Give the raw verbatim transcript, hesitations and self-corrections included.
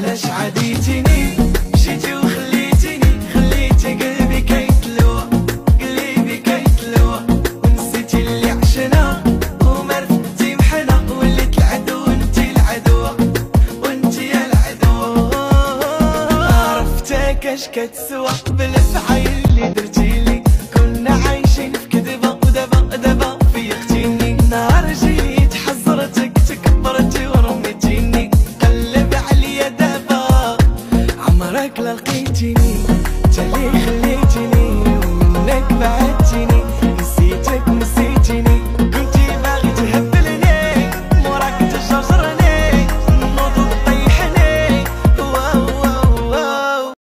علاش عاديتيني مشيتي وخليتيني خليتي قلبي كيتلوى قلبي كيتلوى ونسيتي اللي عشنا وما رفدتي محنا وليت العدو وانتي العدوة وانتي العدوة عرفتك اش كتسوى بالفعيل